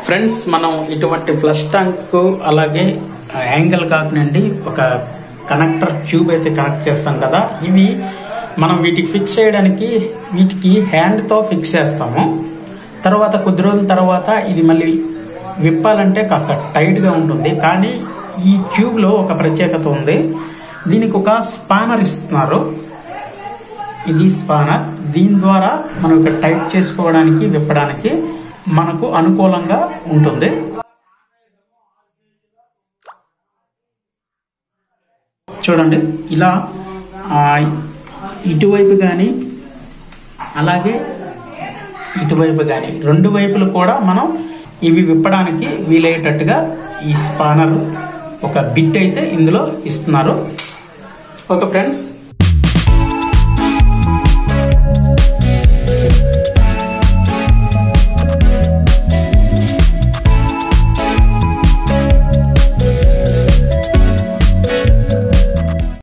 Friends, మనం ఇటువంటి flush tank అలాగే యాంగిల్ కాక్ నుండి ఒక కనెక్టర్ ట్యూబ్ అయితే కనెక్ట్ చేస్తాం కదా, ఇవి మనం వీటికి ఫిక్స్ చేయడానికి వీటికి హ్యాండ్ తో ఫిక్స్ చేస్తాము. తర్వాత కొద్ది రోజుల తర్వాత ఇది మళ్ళీ విప్పాలంటే కాస్త టైట్ గా ఉంటుంది. కానీ ఈ ట్యూబ్ లో ఒక ప్రత్యేకత ఉంది. దీనికి ఒక స్పానర్ ఇస్తున్నారు. ఇది స్పానర్. దీని ద్వారా మనం ఇక్కడ టైట్ చేసుకోవడానికి విప్పడానికి మనకు అనుకూలంగా ఉంటుంది. చూడండి, ఇలా ఇటువైపు కానీ అలాగే ఇటువైపు కానీ రెండు వైపులు కూడా మనం ఇవి విప్పడానికి వీలయ్యేటట్టుగా ఈ స్పానర్ ఒక బిట్ అయితే ఇందులో ఇస్తున్నారు. Okay friends,